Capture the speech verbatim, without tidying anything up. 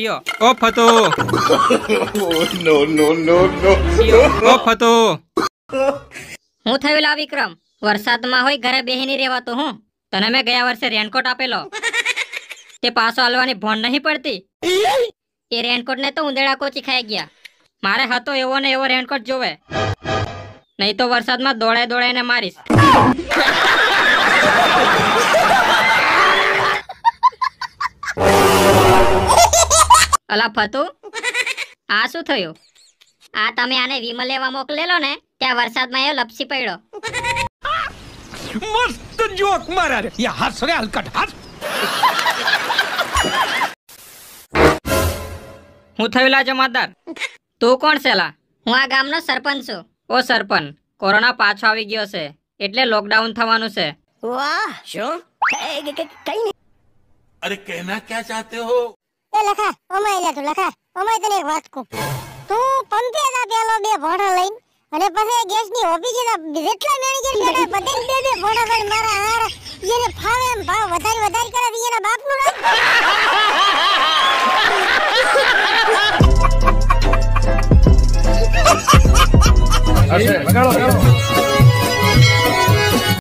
ओ फतो नो नो नो नो ओ फतो હું થયું લા વિક્રમ, વરસાદમાં હોય ઘરે બેહીને રહેવાતો હું. તને મેં ગયા વર્ષે રેનકોટ આપેલો, તે પાછો હાલવાની ભોન નહીં પડતી. એ રેનકોટ ને તો ઉંદેડા કોચી ખાઈ ગયા. મારે હતો એવો ને એવો રેનકોટ જોવે, નહીં તો વરસાદમાં દોડાઈ દોડાઈને મારીશ. અલા ફતુ, આ શું થયું? આ તમે આને વિમલ લેવા મોકલેલો ને, ત્યાં વરસાદમાં એ લપસી પડ્યો. મસ્ત જોક મારા રે, યા હસ રે હલકટ હસ. હું થયું લા જમાદાર? તું કોણ છે લા? હું આ ગામનો સરપંચ છું. ઓ સરપંચ, કોરોના પાછો આવી ગયો છે એટલે લોકડાઉન થવાનું છે. વાહ, શું કઈ નહીં. अरे कहना क्या चाहते हो? એ લખા ઓમાય લે તું લખા ઓમાય તને એક વાત કહું. તું પંપે જા પેલો બે ભોણા લઈને અને પછી ગેસ ની ઓફિસે જા જેટલા મેનેજર બેઠા બધે બે બે ભોણા લઈને મારા હાર જેને ફાવે એમ ભાવ વધારે વધારે કરે એના બાપનું નામ. अरे लगाओ लगाओ